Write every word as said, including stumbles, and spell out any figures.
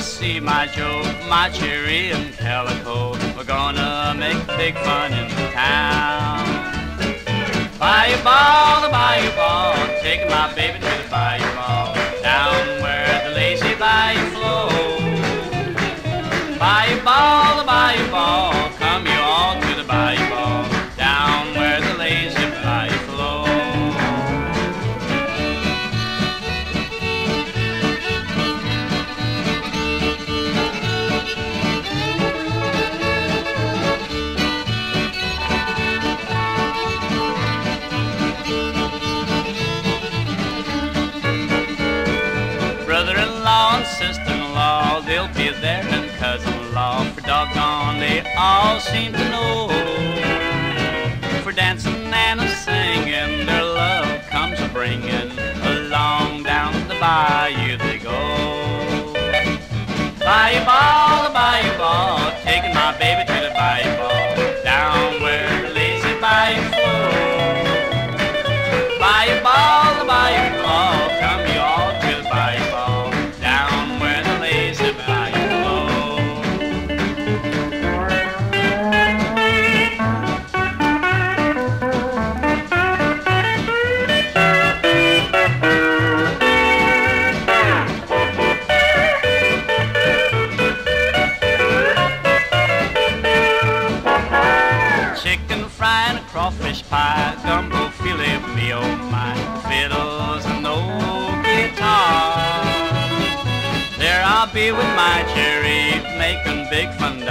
see my Joe, my cherry and calico. We're gonna make big fun in the town. Bayou ball, the bayou ball, taking my baby to the bayou ball, down where the lazy bayou flows. Bayou ball, the bayou ball, come you all to the bayou ball, down where the lazy bayou flows. Brother-in-law and sister-in-law, they'll be there, and cousin-in-law, for doggone they all seem to know. For dancing and a singing, their love comes a-bringing, along down the bayou they go. Bayou ball, the bayou ball, taking my baby to the bayou ball, down where the lazy bayou flows. Bayou ball, the bayou ball, come you all to the bayou ball, down where the lazy bayou flows. Chicken fry and a crawfish pie, gumbo filet me oh my, fiddles and no guitar. There I'll be with my cherry, making big fun